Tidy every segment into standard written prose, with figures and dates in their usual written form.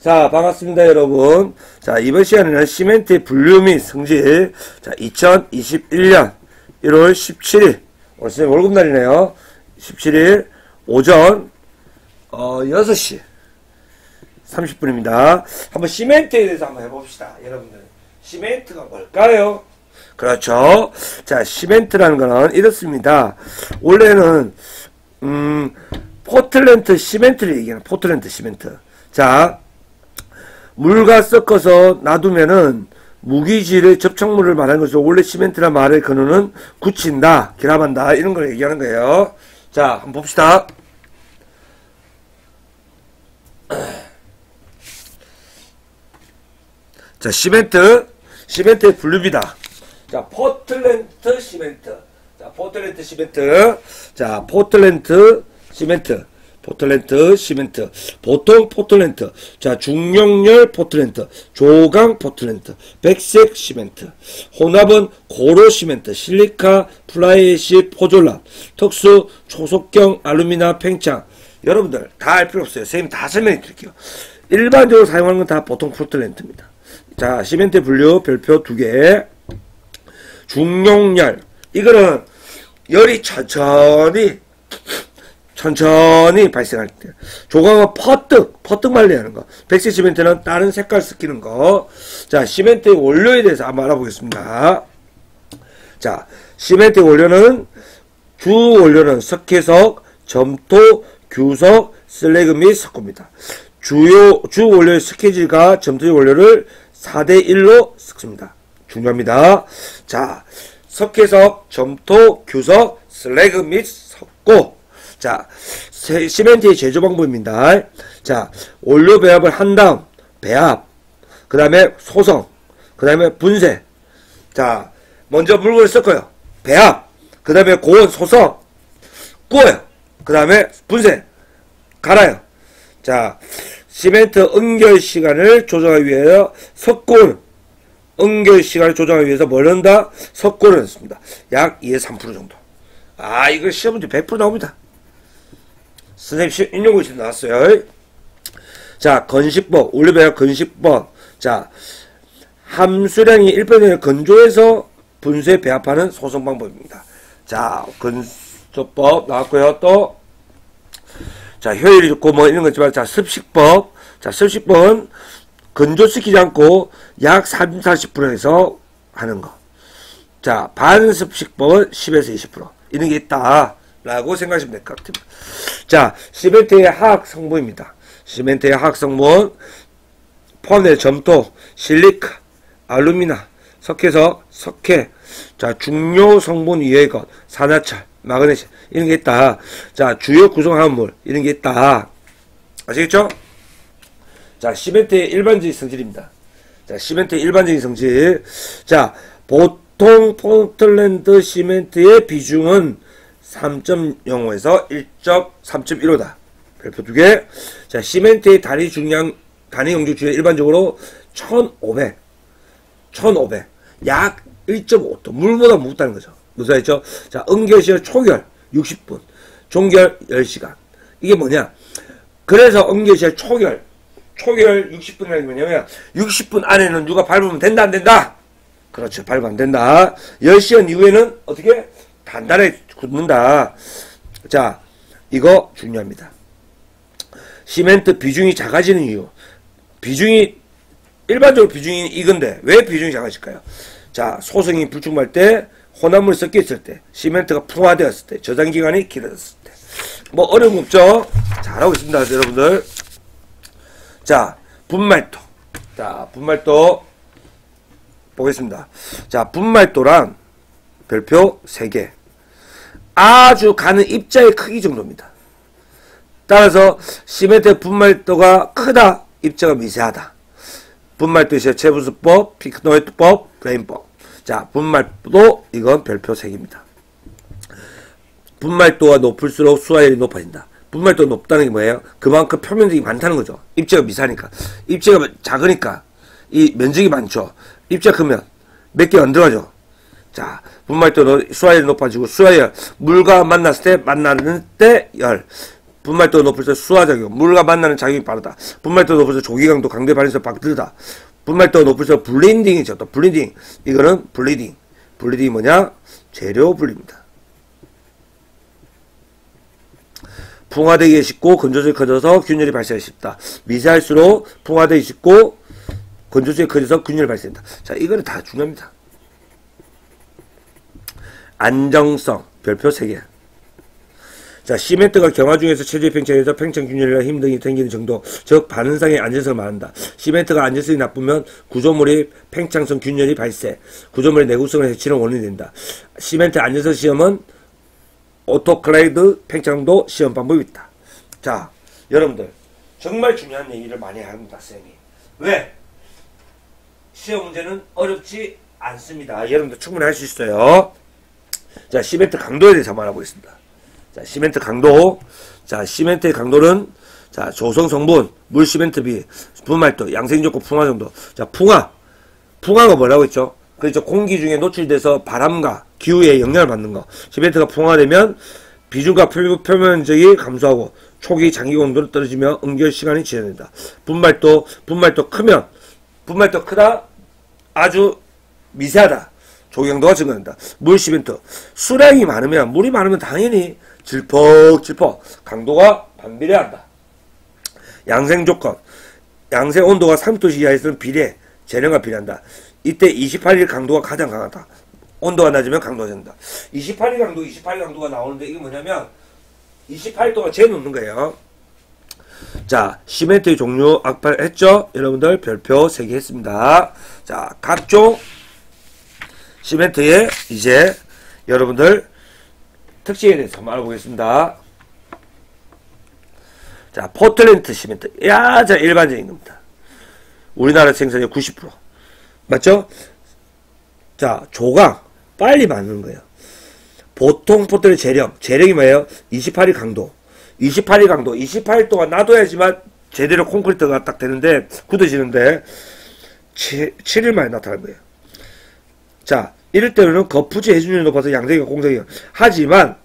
자, 반갑습니다, 여러분. 자, 이번 시간에는 시멘트의 분류 및 성질. 자, 2021년 1월 17일. 오늘 선생님 월급날이네요. 17일 오전, 6시 30분입니다. 한번 시멘트에 대해서 한번 해봅시다, 여러분들. 시멘트가 뭘까요? 그렇죠. 자, 시멘트라는 거는 이렇습니다. 원래는, 포틀랜드 시멘트를 얘기하는 포틀랜드 시멘트. 자, 물과 섞어서 놔두면은 무기질의 접촉물을 말하는 것이고, 원래 시멘트란 말의 근원은 굳힌다, 결합한다, 이런 걸 얘기하는 거예요. 자, 한번 봅시다. 자, 시멘트의 분류입니다. 자, 포틀랜드 시멘트. 자, 포틀랜드 시멘트. 자, 포틀랜드 시멘트. 보통 포틀랜드, 자, 중용열 포틀랜드, 조강 포틀랜드, 백색 시멘트, 혼합은 고로 시멘트, 실리카, 플라이시, 포졸라, 특수, 초속경, 알루미나, 팽창. 여러분들 다 알 필요 없어요. 선생님 다 설명해 드릴게요. 일반적으로 사용하는 건 다 보통 포틀랜드입니다. 자, 시멘트 분류 별표 2개. 중용열, 이거는 열이 천천히 발생할 때. 조강은 퍼뜩 말려야 하는 거. 백색 시멘트는 다른 색깔 섞이는 거. 자, 시멘트의 원료에 대해서 한번 알아보겠습니다. 자, 시멘트의 원료는, 주 원료는 석회석, 점토, 규석, 슬래그 및 석고입니다. 주 원료의 석회질과 점토의 원료를 4대1로 섞습니다. 중요합니다. 자, 석회석, 점토, 규석, 슬래그 및 석고. 자, 시멘트의 제조 방법입니다. 자, 원료 배합을 한 다음, 배합, 그 다음에 소성, 그 다음에 분쇄. 자, 먼저 물건을 섞어요. 배합, 그 다음에 고온, 소성, 구워요. 그 다음에 분쇄, 갈아요. 자, 시멘트 응결 시간을 조정하기 위하여 석고는, 응결 시간을 조정하기 위해서 뭘 넣는다? 석고를 넣습니다. 약 2에서 3% 정도. 아, 이거 시험 문제 100% 나옵니다. 선생님 인용고시 나왔어요. 자, 건식법, 원료배합 건식법. 자, 함수량이 1%를 건조해서 분쇄 배합하는 소성 방법입니다. 자, 건조법 나왔고요. 또, 자, 효율이 좋고 뭐 이런 거 있지만, 자, 습식법. 자, 습식법은 건조시키지 않고 약 30-40%에서 하는 거. 자, 반습식법은 10에서 20%. 이런 게 있다 라고 생각하시면 될 것 같습니다. 자, 시멘트의 화학 성분입니다. 시멘트의 화학 성분, 포함된 점토, 실리카, 알루미나, 석회석, 석회, 자, 중요 성분 이외의 것, 산화철, 마그네슘, 이런 게 있다. 자, 주요 구성화합물, 이런 게 있다. 아시겠죠? 자, 시멘트의 일반적인 성질입니다. 자, 시멘트의 일반적인 성질. 자, 보통 포틀랜드 시멘트의 비중은 3.05에서 3.15다. 별표 2개. 자, 시멘트의 단위 용주 주의 일반적으로 1500. 약 1.5톤. 물보다 무겁다는 거죠. 무슨 말이죠? 자, 응결시간 초결 60분. 종결 10시간. 이게 뭐냐? 그래서 응결시간 초결 60분이라는 게 뭐냐면, 60분 안에는 누가 밟으면 된다, 안 된다? 그렇죠. 밟으면 안 된다. 10시간 이후에는 어떻게? 단단하게 굳는다. 자, 이거 중요합니다. 시멘트 비중이 작아지는 이유. 일반적으로 비중이 이건데, 왜 비중이 작아질까요? 자, 소성이 불충분할 때, 혼합물이 섞여 있을 때, 시멘트가 풍화되었을 때, 저장기간이 길어졌을 때. 뭐, 어려움 없죠? 잘하고 있습니다, 여러분들. 자, 분말도. 자, 분말도 보겠습니다. 자, 분말도란 별표 3개. 아주 가는 입자의 크기 정도입니다. 따라서 시멘트의 분말도가 크다, 입자가 미세하다. 분말도의 체분수법, 피크노이트법, 레인법. 자, 분말도 이건 별표 3개입니다. 분말도가 높을수록 수화율이 높아진다. 분말도가 높다는 게 뭐예요? 그만큼 표면적이 많다는 거죠. 입자가 미세하니까. 입자가 작으니까 이 면적이 많죠. 입자가 크면 몇 개가 안 들어가죠. 자, 분말도 수화율이 높아지고, 수화율, 물과 만났을 때, 만나는 때 열. 분말도가 높을수록 수화작용, 물과 만나는 작용이 빠르다. 분말도가 높을수록 조기강도, 강도의 발현수가 빠르다. 분말도가 높을수록 블렌딩이 적다. 블렌딩, 이거는 블리딩. 블리딩이 뭐냐? 재료 분리입니다. 풍화되기가 쉽고 건조성이 커져서 균열이 발생하기 쉽다. 미세할수록 풍화되기 쉽고 건조성이 커져서 균열이 발생한다. 자, 이거는 다 중요합니다. 안정성, 별표 3개. 자, 시멘트가 경화 중에서 체질 팽창해서 팽창 균열이나 힘 등이 생기는 정도, 즉 반응상의 안전성을 말한다. 시멘트가 안전성이 나쁘면 구조물이 팽창성 균열이 발생, 구조물의 내구성을 해치는 원인이 된다. 시멘트 안전성 시험은 오토클레이드 팽창도 시험 방법이 있다. 자, 여러분들 정말 중요한 얘기를 많이 합니다, 쌤이. 왜? 시험 문제는 어렵지 않습니다. 여러분들 충분히 할 수 있어요. 자, 시멘트 강도에 대해서 한번 알아보겠습니다. 자, 시멘트 강도. 자, 시멘트의 강도는, 자, 조성 성분, 물 시멘트 비, 분말도, 양생조건 풍화 정도. 자, 풍화가 뭐라고 했죠? 그렇죠. 공기 중에 노출돼서 바람과 기후에 영향을 받는 거. 시멘트가 풍화되면 비중과 표면적이 감소하고 초기 장기 온도는 떨어지며 응결 시간이 지연된다. 분말도 크면, 분말도 크다, 아주 미세하다. 조경도가 증가된다. 물 시멘트. 수량이 많으면, 물이 많으면 당연히 질퍽질퍽 강도가 반비례한다. 양생 조건. 양생 온도가 30도씨 이하에서는 재량과 비례한다. 이때 28일 강도가 가장 강하다. 온도가 낮으면 강도가 된다. 28일 강도가 나오는데 이게 뭐냐면 28도가 제일 높는 거예요. 자, 시멘트의 종류 했죠? 여러분들 별표 3개 했습니다. 자, 각종 시멘트의 이제 여러분들 특징에 대해서 한번 알아보겠습니다. 자, 포틀랜드 시멘트. 야, 자, 일반적인 겁니다. 우리나라 생산량 90%. 맞죠? 자, 조각. 빨리 맞는 거예요. 보통 포틀랜드 재력이 뭐예요? 28일 강도. 28일 강도. 28일 동안 놔둬야지만 제대로 콘크리트가 딱 되는데, 굳어지는데, 7일 만에 나타난 거예요. 자, 이럴 때는 거푸지 해준율이 높아서 양생이가 공정이에요. 하지만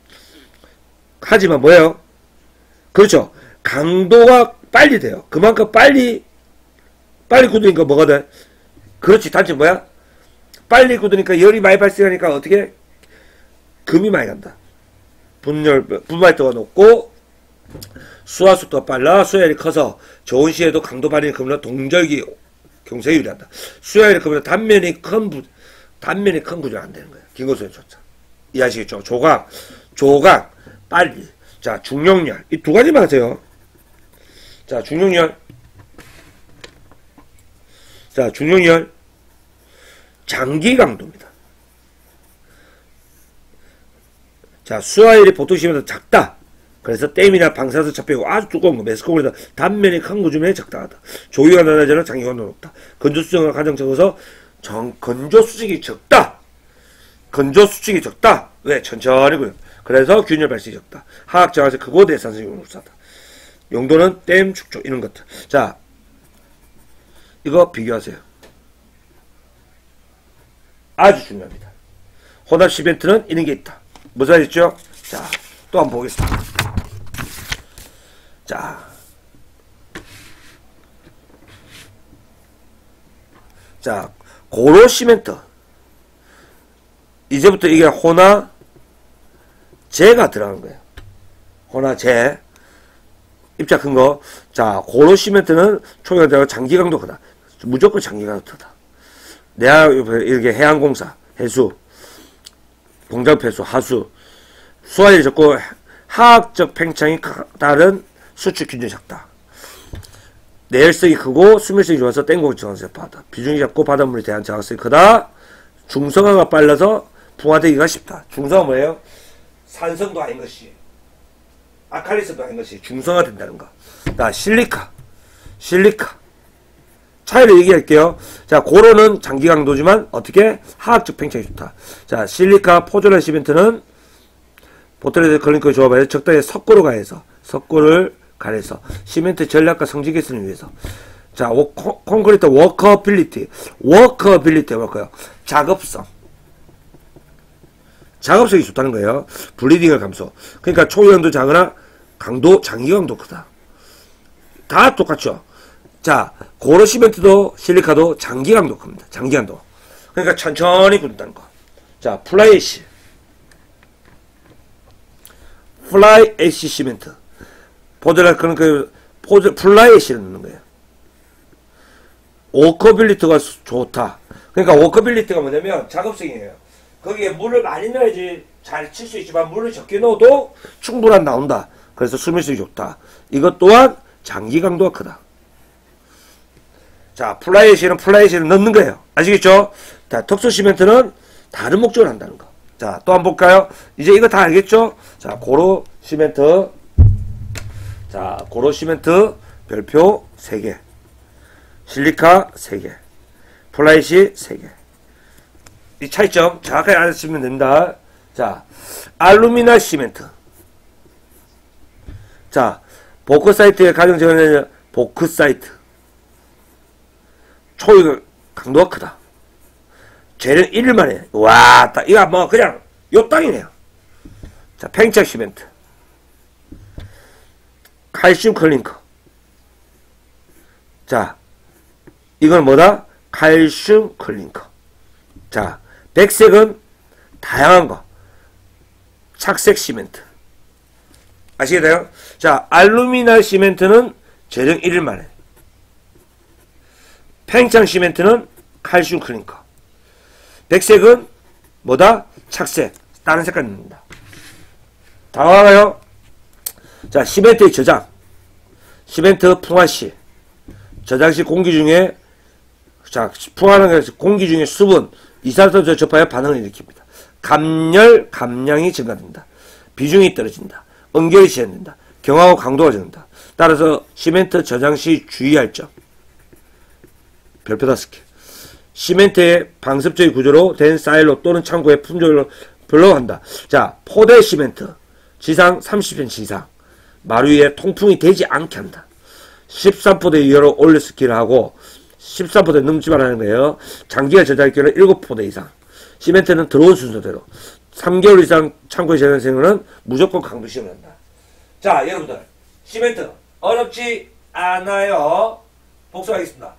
뭐예요? 그렇죠. 강도가 빨리 돼요. 그만큼 빨리 굳으니까 뭐가 돼? 그렇지. 단점 뭐야? 빨리 굳으니까 열이 많이 발생하니까 어떻게? 금이 많이 간다. 분말도가 높고 수화속도가 빨라. 수야율이 커서 좋은 시에도 강도 발휘는 금이나 동절기 경사에 유리한다. 수야율이 크면 단면이 큰 구조는 안 되는 거예요. 긴고소에 좋다. 이해하시겠죠? 조각, 빨리. 자, 중용열. 이 두 가지만 하세요. 자, 중용열. 자, 중용열. 장기 강도입니다. 자, 수화율이 보통 시험에서 작다. 그래서 댐이나 방사선 잡히고 아주 두꺼운 거, 메스코블에서 단면이 큰 구조면에 적당하다. 조기가 낮아지는 장기가 높다. 건조수정을 가장 적어서 건조수직이 적다. 건조수직이 적다. 왜? 천천히 굴려. 그래서 균열 발생이 적다. 하악 저하에서 크고 내산성이 높다. 용도는 댐, 축조 이런 것들. 자, 이거 비교하세요. 아주 중요합니다. 혼합 시멘트는 이런 게 있다. 무슨 말이죠? 자, 또 한번 보겠습니다. 자, 고로 시멘트. 이제부터 이게 혼화제가 들어가는 거예요. 혼화제. 입자 큰 거. 자, 고로 시멘트는 초기화되고 장기강도 크다. 무조건 장기강도 크다. 이렇게 해양공사, 해수, 공장폐수, 하수, 수화율이 적고 화학적 팽창이 다른 수축 균열이 작다. 내열성이 크고 수밀성이 좋아서 땡곡 저항성이 빠르다. 비중이 작고 바닷물에 대한 저항성이 크다. 중성화가 빨라서 풍화되기가 쉽다. 중성화 뭐예요? 산성도 아닌 것이, 아칼리성도 아닌 것이 중성화 된다는 거. 자, 실리카. 차이를 얘기할게요. 자, 고로는 장기 강도지만 어떻게? 화학적 팽창이 좋다. 자, 실리카 포졸란 시멘트는 보틀레드 클링크 조합에 적당히 석고를 가려서 시멘트 전략과 성질 개선을 위해서. 자, 콘크리트 워커빌리티 뭘까요? 작업성이 좋다는 거예요. 블리딩을 감소. 그러니까 초기강도 작으나 강도, 장기 강도 크다. 다 똑같죠. 자, 고로 시멘트도 실리카도 장기 강도 큽니다. 장기 강도. 그러니까 천천히 굳는다는 거. 자, 플라이 애쉬. 플라이 애쉬 시멘트. 보드라, 그러니까, 플라이 애쉬를 넣는 거예요. 워커빌리티가 좋다. 그러니까 워커빌리티가 뭐냐면 작업성이에요. 거기에 물을 많이 넣어야지 잘 칠 수 있지만 물을 적게 넣어도 충분한 나온다. 그래서 수밀성이 좋다. 이것 또한 장기 강도가 크다. 자, 플라이 애쉬는 플라이 애쉬를 넣는 거예요. 아시겠죠? 자, 특수 시멘트는 다른 목적을 한다는 거. 자, 또 한번 볼까요? 이제 이거 다 알겠죠? 자, 고로 시멘트. 자, 고로 시멘트 별표 3개. 실리카 3개. 플라이시 3개. 이 차이점 정확하게 알아주시면 됩니다. 자, 알루미나 시멘트. 자, 보크사이트의 가장 전에는 보크사이트. 초유 강도가 크다. 재련 1일 만에. 와, 딱, 이거 뭐, 그냥, 요 땅이네요. 자, 팽창 시멘트. 칼슘 클링커. 자, 이건 뭐다? 칼슘 클링커. 자, 백색은 다양한 거. 착색 시멘트. 아시겠나요? 자, 알루미나 시멘트는 재련 1일 만에. 팽창 시멘트는 칼슘 클링커. 백색은 뭐다? 착색. 다른 색깔 넣는다. 다 알아요? 자, 시멘트의 저장. 시멘트 풍화시. 저장 시 공기 중에, 자, 풍화하는 것은 공기 중에 수분, 이산화탄소 접하여 반응을 일으킵니다. 감열, 감량이 증가된다. 비중이 떨어진다. 응결이 시현된다. 경화하고 강도가 적는다. 따라서 시멘트 저장 시 주의할 점. 별표 5개. 시멘트의 방습적인 구조로 된 사일로 또는 창고의 품종을 별로 한다. 자, 포대 시멘트. 지상 30cm 이상. 마루 위에 통풍이 되지 않게 한다. 13포대 이하로 올려 스키를 하고 13포대 넘지 말라는 거예요. 장기가 저장할 경우는 7포대 이상. 시멘트는 들어온 순서대로 3개월 이상 창고에 저장되는 무조건 강도 시험을 한다. 자, 여러분들 시멘트 어렵지 않아요. 복습하겠습니다.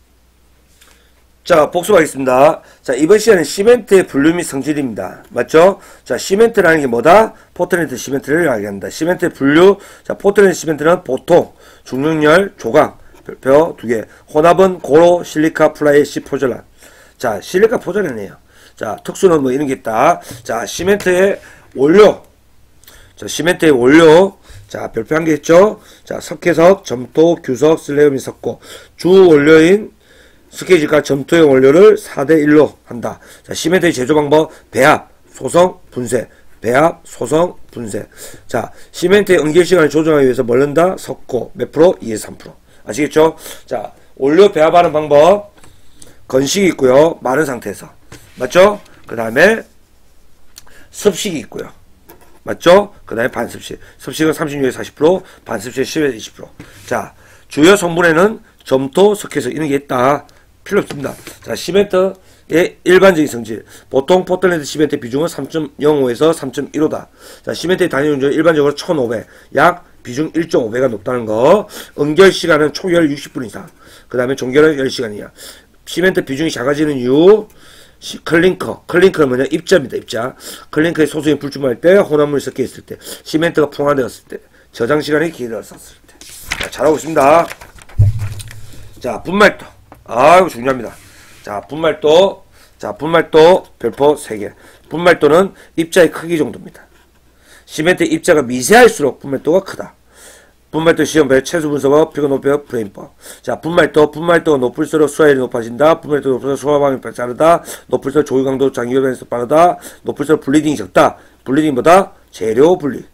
자, 복습하겠습니다. 자, 이번 시간은 시멘트의 분류 및 성질입니다. 맞죠? 자, 시멘트라는 게 뭐다? 포틀랜드 시멘트를 이야기합니다. 시멘트의 분류. 자, 포틀랜드 시멘트는 보통, 중력열, 조각, 별표 2개. 혼합은 고로, 실리카, 플라이시, 포졸란. 자, 실리카 포졸란이에요. 자, 특수는 뭐 이런 게 있다. 자, 시멘트의 원료. 자, 시멘트의 원료. 자, 별표 1개 있죠? 자, 석회석, 점토, 규석, 슬레이 및 석고. 주 원료인 스케이지가 점토의 원료를 4대1로 한다. 자, 시멘트의 제조 방법, 배합, 소성, 분쇄. 배합, 소성, 분쇄. 자, 시멘트의 응결 시간을 조정하기 위해서 뭘 넣는다? 석고, 몇 프로? 2에서 3%. 아시겠죠? 자, 원료 배합하는 방법, 건식이 있고요. 마른 상태에서. 맞죠? 그 다음에 습식이 있고요. 맞죠? 그 다음에 반습식. 습식은 36에서 40%, 반습식은 10에서 20%. 자, 주요 성분에는 점토, 석회석 이런 게 있다. 필요 없습니다. 자, 시멘트의 일반적인 성질. 보통 포틀랜드 시멘트 비중은 3.05에서 3.15다. 자, 시멘트의 단위 운전 일반적으로 1500. 약 비중 1.5배가 높다는 거. 응결 시간은 초결 60분 이상. 그 다음에 종결은 10시간이야. 시멘트 비중이 작아지는 이유. 클링커. 클링커는 뭐냐? 입자입니다. 입자. 클링커의 소수인 불충분할 때, 혼합물이 섞여 있을 때, 시멘트가 풍화되었을 때, 저장 시간이 길어졌을 때. 자, 잘하고 있습니다. 자, 분말도. 아, 이거 중요합니다. 자, 분말도. 자, 분말도 별표 3개. 분말도는 입자의 크기 정도입니다. 시멘트 입자가 미세할수록 분말도가 크다. 분말도 시험별 최소 분석법, 피가 높여 프레임법. 자, 분말도가 높을수록 수화율이 높아진다. 분말도 높을수록 소화방이 빠르다. 높을수록 조유 강도 장기 변에서 빠르다. 높을수록 블리딩이 적다. 블리딩보다 재료 분리.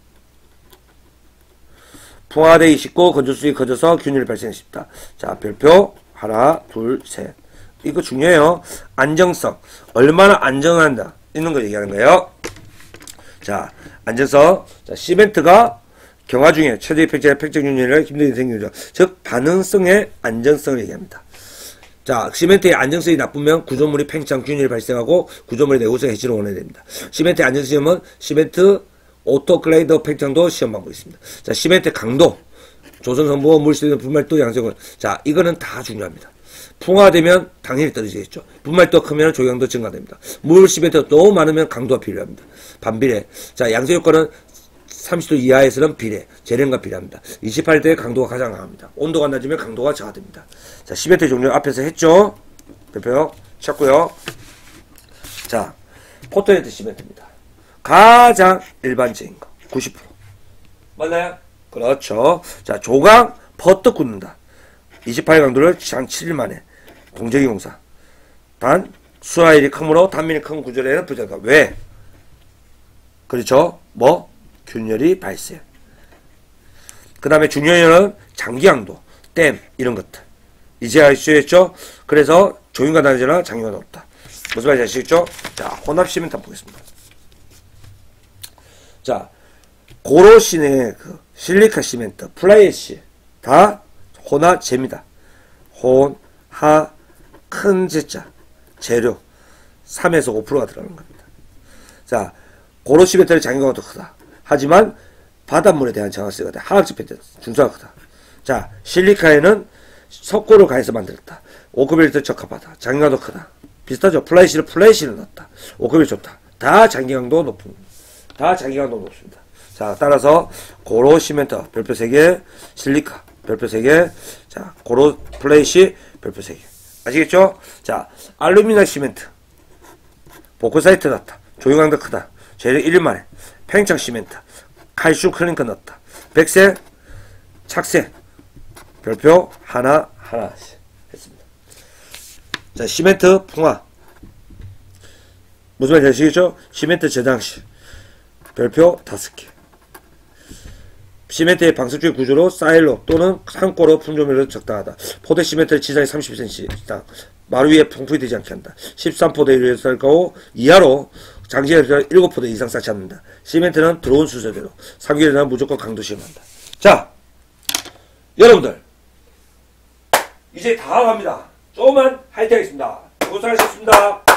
풍화되기 쉽고 건조수익이 커져서 균일이 발생하기 쉽다. 자, 별표 하나, 둘, 셋. 이거 중요해요. 안정성. 얼마나 안정한다. 있는 거 얘기하는 거예요. 자, 안정성. 자, 시멘트가 경화 중에 최대의 팽창 균일을 힘들게 생기죠. 즉, 반응성의 안정성을 얘기합니다. 자, 시멘트의 안정성이 나쁘면 구조물이 팽창 균일이 발생하고 구조물의 내구성 해지를 원해야 됩니다. 시멘트의 안정성은 시멘트 오토클레이더 팽창도 시험하고 있습니다. 자, 시멘트 강도, 조선성분, 물수는 분말도 양성을. 자, 이거는 다 중요합니다. 풍화되면 당연히 떨어지겠죠. 분말도 크면 조경도 증가됩니다. 물 시멘트가 너무 많으면 강도가 필요합니다. 반비례. 자, 양성 효과는 30도 이하에서는 비례, 재련과 비례합니다. 28도의 강도가 가장 강합니다. 온도가 낮으면 강도가 저하됩니다. 자, 시멘트 종류 앞에서 했죠? 별표 찾고요. 자, 포트랜드 시멘트입니다. 가장 일반적인 거 90%. 맞나요? 그렇죠. 자, 조각 퍼뜩 굳는다. 28강도를 장 7일 만에 공정위 공사. 단 수화일이 크므로 단면이 큰 구조에는 부족하다. 왜? 그렇죠. 뭐? 균열이 발생. 그 다음에 중요한 장기강도, 댐 이런 것들. 이제 아시겠죠? 그래서 조인과 단지나 장기가 높다. 무슨 말인지 아시겠죠? 자, 혼합 시멘트 한번 보겠습니다. 자, 고로신의 그 실리카 시멘트, 플라이시 다 혼합재입니다. 혼, 하, 큰 제자, 재료 3에서 5%가 들어가는 겁니다. 자, 고로 시멘트의 장기가 더 크다. 하지만 바닷물에 대한 정확성이 크다. 화학적 배트 중수가 크다. 자, 실리카에는 석고를 가해서 만들었다. 오크빌이 더 적합하다. 장기강도 크다. 비슷하죠? 플라이시를 넣었다. 오크빌이 좋다. 다 장기강도 높습니다. 다 장기강도 높습니다. 자, 따라서 고로 시멘트 별표 3개, 실리카 별표 3개, 자, 고로 플레이시 별표 3개. 아시겠죠? 자, 알루미늄 시멘트 보크사이트 넣었다. 조용강도 크다. 재료 1일 만에. 팽창 시멘트 칼슘 클링커 넣었다. 백색, 착색 별표 하나씩 했습니다. 자, 시멘트 풍화 무슨 말인지 아시겠죠? 시멘트 저장시 별표 5개. 시멘트의 방석주의 구조로 사일로 또는 산고로 품종별로 적당하다. 포대 시멘트의 지장이 30cm 이상 마루 위에 풍부히 되지 않게 한다. 13포대 이하로 이하로 장지에서 7포대 이상 쌓지 않는다. 시멘트는 들어온 순서대로 3개월이나 무조건 강도 시험한다. 자, 여러분들 이제 다 갑니다. 조금만 화이팅 하겠습니다. 고생하셨습니다.